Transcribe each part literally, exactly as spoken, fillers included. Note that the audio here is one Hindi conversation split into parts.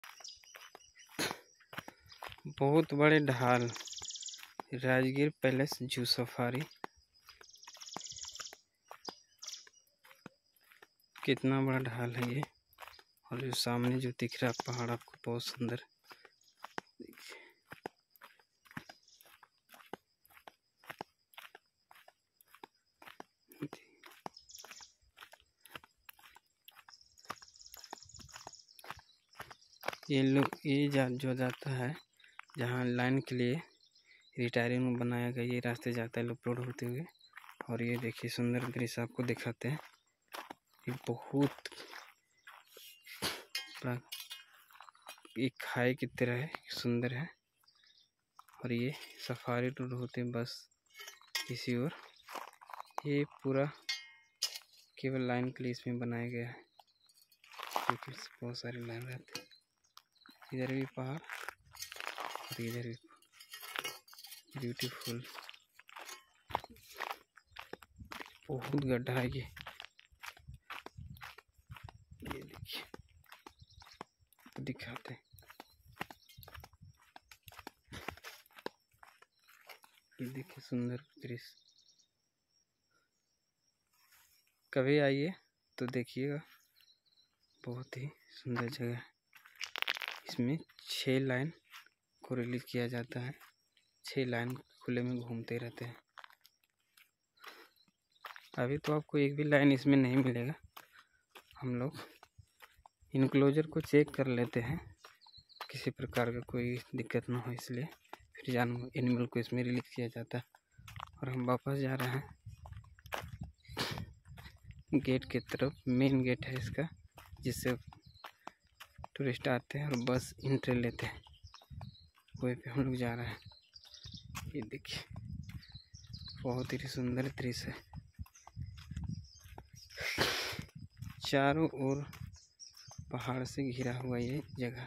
बहुत बड़े ढाल, राजगीर पैलेस जू सफारी। कितना बड़ा ढाल है ये, और जो सामने जो दिख रहा है पहाड़ आपको बहुत सुंदर। ये लोग ये जा, जो जाता है जहाँ लाइन के लिए रिटायरिंग में बनाया गया, ये रास्ते जाता है लोग रोड होते हुए। और ये देखिए सुंदर दृश्य आपको दिखाते हैं। ये बहुत एक खाई की तरह है, सुंदर है। और ये सफारी रोड होते हैं बस इसी ओर। ये पूरा केवल लाइन के लिए इसमें बनाया गया है, क्योंकि बहुत सारे लाइन रहते हैं। इधर भी पहाड़ और इधर भी ब्यूटीफुल। बहुत गड्ढा है ये, ये देखिए दिखाते हैं। ये देखिए सुंदर दृश्य, कभी आइए तो देखिएगा, बहुत ही सुंदर जगह है। इसमें छह लाइन को रिलीज किया जाता है, छह लाइन खुले में घूमते रहते हैं। अभी तो आपको एक भी लाइन इसमें नहीं मिलेगा। हम लोग इनक्लोजर को चेक कर लेते हैं, किसी प्रकार का कोई दिक्कत ना हो, इसलिए फिर जानवर एनिमल को इसमें रिलीज किया जाता है। और हम वापस जा रहे हैं गेट की तरफ। मेन गेट है इसका, जिससे टूरिस्ट आते हैं और बस एंट्री लेते हैं। वहीं पे हम लोग जा रहे हैं। ये देखिए बहुत ही सुंदर दृश्य है। चारों ओर पहाड़ से घिरा हुआ ये जगह।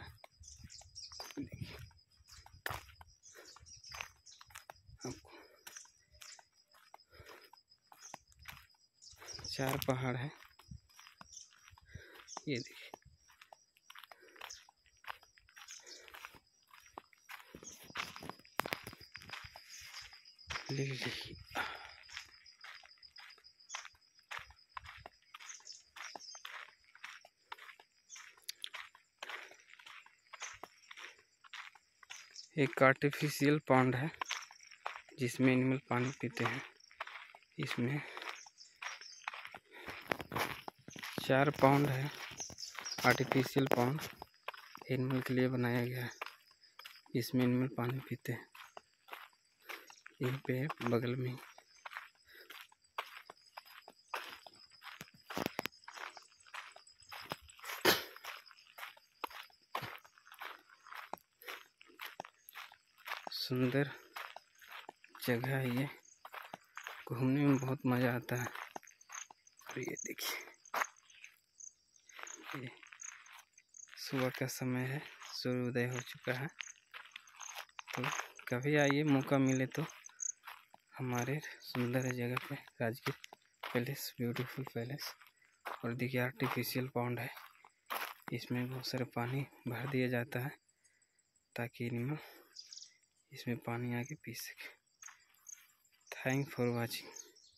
चार पहाड़ है, ये देखिए। देखिए एक आर्टिफिशियल पॉन्ड है, जिसमें एनिमल पानी पीते हैं। इसमें चार पॉन्ड है, आर्टिफिशियल पॉन्ड एनिमल के लिए बनाया गया है, इसमें एनिमल पानी पीते हैं। यहीं पे बगल में सुंदर जगह है ये, घूमने में बहुत मज़ा आता है। और ये देखिए, ये सुबह का समय है, सूर्योदय हो चुका है। तो कभी आइए, मौका मिले तो हमारे सुंदर जगह पे, राजगीर पैलेस, ब्यूटीफुल पैलेस। और देखिए आर्टिफिशियल पॉन्ड है, इसमें बहुत सारा पानी भर दिया जाता है ताकि एनिमल इसमें पानी आके पी सके। Thank for watching.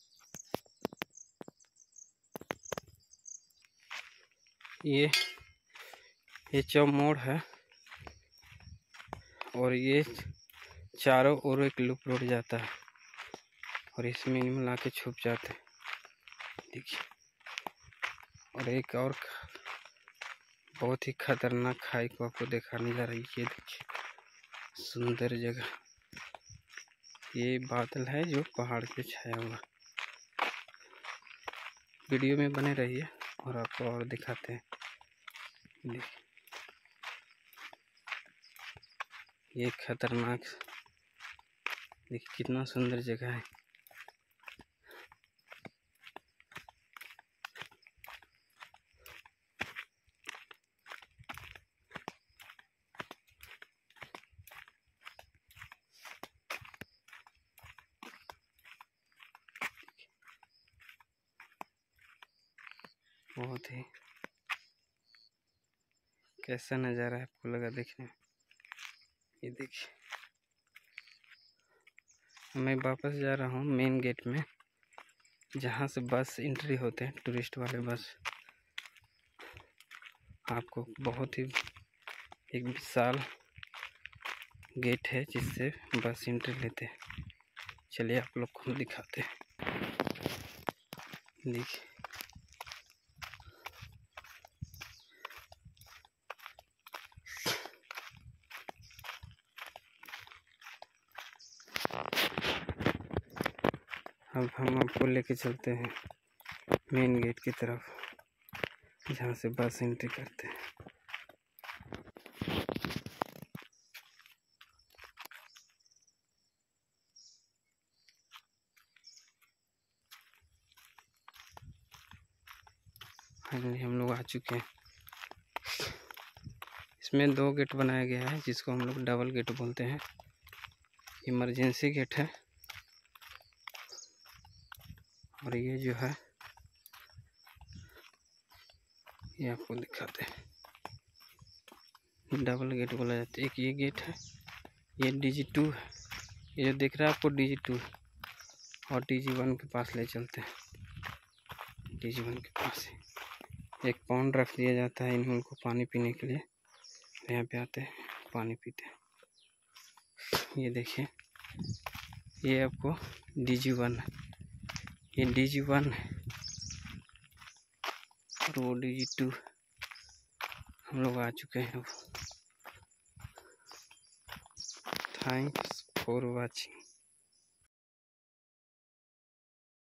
ये ये चौमोड़ है, और ये चारों ओर एक लूप रोड जाता है, और इसमें एनिमल आके छुप जाते हैं। देखिए, और एक और बहुत ही खतरनाक खाई को आपको दिखाने जा रही है। ये देखिए सुंदर जगह, ये बादल है जो पहाड़ पे छाया हुआ। वीडियो में बने रहिए और आपको और दिखाते हैं। देखिए ये खतरनाक, देखिए कितना सुंदर जगह है। बहुत ही कैसा नज़ारा आपको लगा देखने में? ये देखिए, मैं वापस जा रहा हूँ मेन गेट में, जहाँ से बस एंट्री होते हैं, टूरिस्ट वाले बस। आपको बहुत ही एक विशाल गेट है जिससे बस एंट्री लेते हैं। चलिए आप लोग को दिखाते हैं। देखिए, अब हम आपको लेके चलते हैं मेन गेट की तरफ, जहाँ से बस एंट्री करते हैं। फाइनली हम लोग आ चुके हैं। इसमें दो गेट बनाया गया है, जिसको हम लोग डबल गेट बोलते हैं। इमरजेंसी गेट है, और ये जो है ये आपको दिखाते हैं, डबल गेट बोला जाता है। एक ये गेट है, ये डी जी टू है, ये जो दिख रहा है आपको डी जी टू, और डी जी वन के पास ले चलते हैं। डी जी वन के पास एक पॉन्ड रख दिया जाता है इन्हीं को पानी पीने के लिए। यहाँ पे आते हैं, पानी पीते हैं। ये देखिए, ये आपको डी जी वन, ये डी जी वन है, और वो डी जी टू। हम लोग आ चुके हैं। Thanks for watching.